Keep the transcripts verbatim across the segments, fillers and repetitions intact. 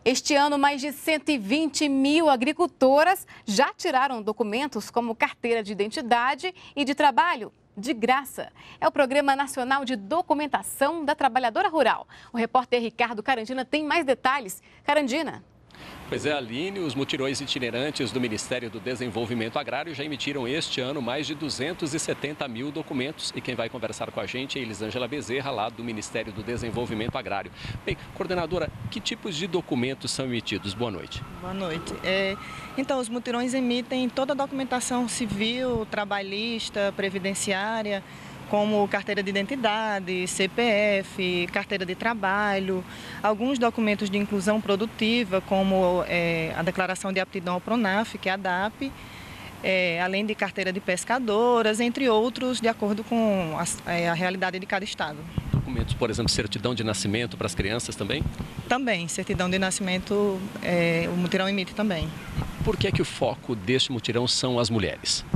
Este ano, mais de cento e vinte mil agricultoras já tiraram documentos como carteira de identidade e de trabalho de graça. É o Programa Nacional de Documentação da Trabalhadora Rural. O repórter Ricardo Carandina tem mais detalhes. Carandina. Pois é, Aline, os mutirões itinerantes do Ministério do Desenvolvimento Agrário já emitiram este ano mais de duzentos e setenta mil documentos. E quem vai conversar com a gente é Elisângela Bezerra, lá do Ministério do Desenvolvimento Agrário. Bem, coordenadora, que tipos de documentos são emitidos? Boa noite. Boa noite. É, então, os mutirões emitem toda a documentação civil, trabalhista, previdenciária, como carteira de identidade, C P F, carteira de trabalho, alguns documentos de inclusão produtiva, como é, a declaração de aptidão ao PRONAF, que é a D A P, é, além de carteira de pescadoras, entre outros, de acordo com a, é, a realidade de cada estado. Documentos, por exemplo, certidão de nascimento para as crianças também? Também, certidão de nascimento, é, o mutirão emite também. Por que é que o foco deste mutirão são as mulheres?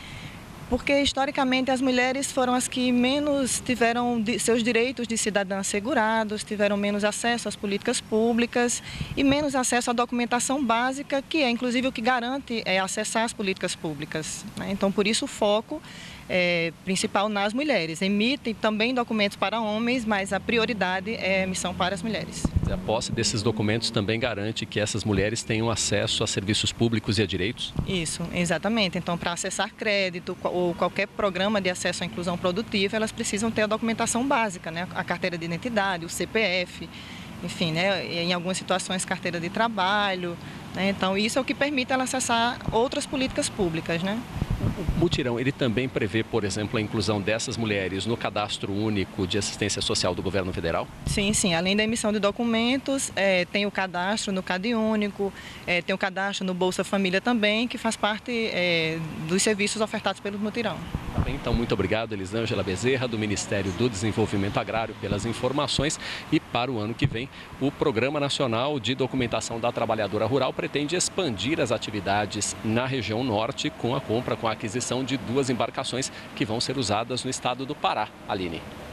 Porque, historicamente, as mulheres foram as que menos tiveram seus direitos de cidadã assegurados, tiveram menos acesso às políticas públicas e menos acesso à documentação básica, que é, inclusive, o que garante é, acessar as políticas públicas, né? Então, por isso, o foco é, principal nas mulheres. Emitem também documentos para homens, mas a prioridade é a emissão para as mulheres. A posse desses documentos também garante que essas mulheres tenham acesso a serviços públicos e a direitos? Isso, exatamente. Então, para acessar crédito ou qualquer programa de acesso à inclusão produtiva, elas precisam ter a documentação básica, né? A carteira de identidade, o C P F, enfim, né? Em algumas situações, carteira de trabalho, né? Então, isso é o que permite ela acessar outras políticas públicas, né? O mutirão, ele também prevê, por exemplo, a inclusão dessas mulheres no Cadastro Único de Assistência Social do Governo Federal? Sim, sim. Além da emissão de documentos, é, tem o cadastro no CadÚnico, é, tem o cadastro no Bolsa Família também, que faz parte é, dos serviços ofertados pelo mutirão. Tá bem, então, muito obrigado, Elisângela Bezerra, do Ministério do Desenvolvimento Agrário, pelas informações. E para o ano que vem, o Programa Nacional de Documentação da Trabalhadora Rural pretende expandir as atividades na região norte com a compra, com a aquisição de duas embarcações que vão ser usadas no estado do Pará. Aline.